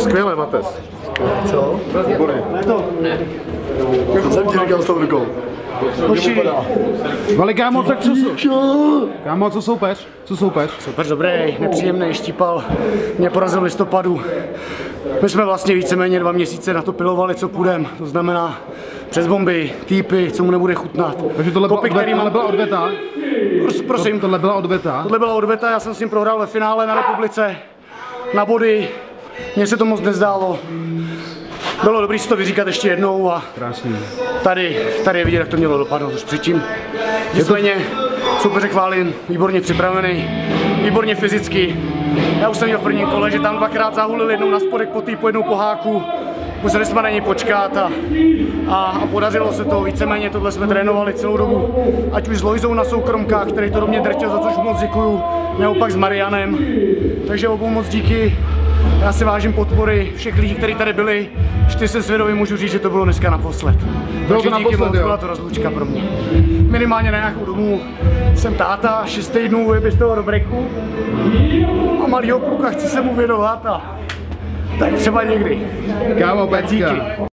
Skvěle, Mates. Co? Výborně. Ne. Jsem ti říkal s tou rukou. Ale kámo, tak kámo, co soupeř? Co soupeř? Super dobrý, nepříjemný, štípal. Mě porazil v listopadu. My jsme vlastně víceméně 2 měsíce na to pilovali, co půjdem. To znamená přes bomby, týpy, co mu nebude chutnat. Takže tohle byla odveta? Prosím. Tohle byla odveta? Tohle byla odveta, já jsem s ním prohrál ve finále na republice. Na body. Mně se to moc nezdálo. Bylo dobrý si to vyříkat ještě jednou a krásný. Tady je vidět, jak to mělo dopadnout už předtím. Nicméně soupeře chválím, výborně připravený, výborně fyzicky. Já už jsem měl v prvním kole, že tam 2krát zahulil, jednou na spodek po týpu, jednou po háku. Museli jsme na něj počkat a podařilo se to, víceméně tohle jsme trénovali celou dobu. Ať už s Lojzou na soukromkách, který to do mě drtil, za což moc děkuju, nebo pak s Marianem. Takže obou moc díky. Já si vážím podpory všech lidí, kteří tady byli. Vždy se svědomí můžu říct, že to bylo dneska naposled. Bylo to naposled, moc, byla to rozlučka pro mě. Minimálně na nějakou dobu. Jsem táta, 6 týdnů z toho do breaku. A malýho kluka chci se mu věnovat a tak třeba někdy. Kámo, díky.